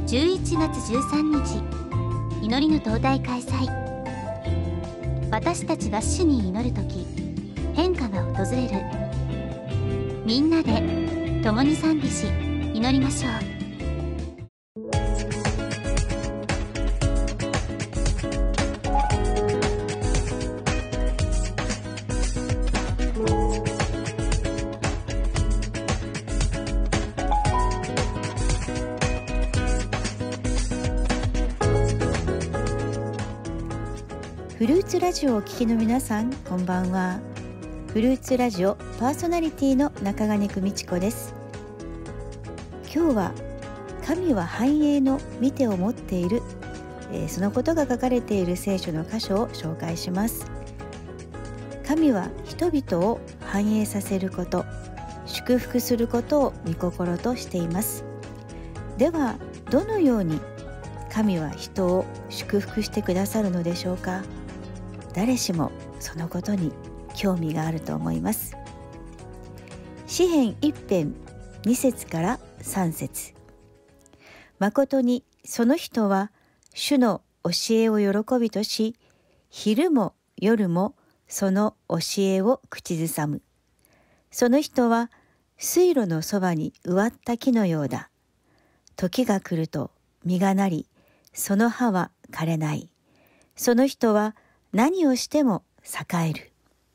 11月13日、祈りの灯台開催。私たちが主に祈るとき、変化が訪れる。みんなで共に賛美し、祈りましょう。 フルーツラジオをお聞きの皆さん、こんばんは。フルーツラジオパーソナリティの中金久美智子です。今日は神は繁栄の見てを持っている、そのことが書かれている聖書の箇所を紹介します。神は人々を繁栄させること、祝福することを御心としています。ではどのように神は人を祝福してくださるのでしょうか。誰しもそのことに興味があると思います。詩編1編2節から3節。誠にその人は主の教えを喜びとし、昼も夜もその教えを口ずさむ。その人は水路のそばに植わった木のようだ。時が来ると実がなり、その葉は枯れない。その人は何をしても栄える。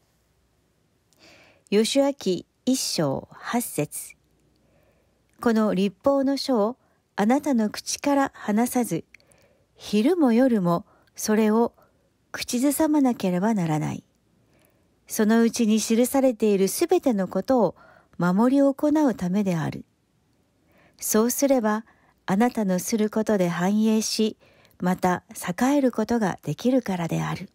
ヨシュア記1章8節。この律法の書をあなたの口から離さず、昼も夜もそれを口ずさまなければならない。そのうちに記されているすべてのことを守り行うためである。そうすればあなたのすることで繁栄し、また栄えることができるからである。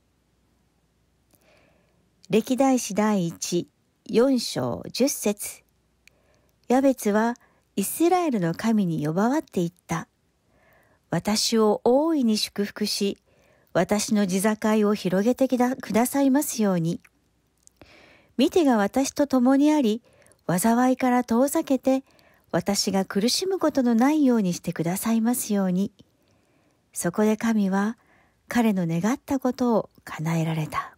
歴代史第4章10節。ヤベツはイスラエルの神に呼ばわっていった。私を大いに祝福し、私の地境を広げてくださいますように。見てが私と共にあり、災いから遠ざけて、私が苦しむことのないようにしてくださいますように。そこで神は彼の願ったことを叶えられた。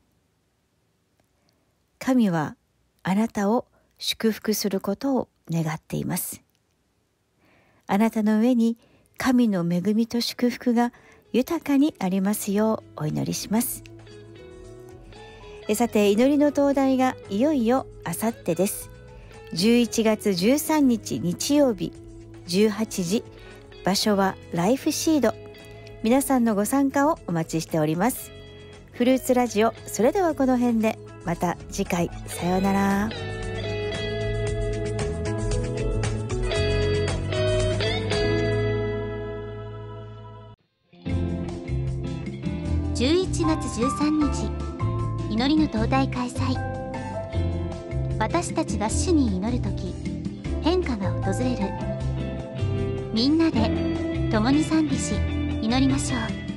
神はあなたを祝福することを願っています。あなたの上に神の恵みと祝福が豊かにありますようお祈りします。さて、祈りの灯台がいよいよあさってです。11月13日日曜日18時、場所はライフシード。皆さんのご参加をお待ちしております。フルーツラジオ、それではこの辺で、また次回、さようなら。 11月13日、祈りの灯台開催。私たちが主に祈るとき、変化が訪れる。みんなで共に賛美し、祈りましょう。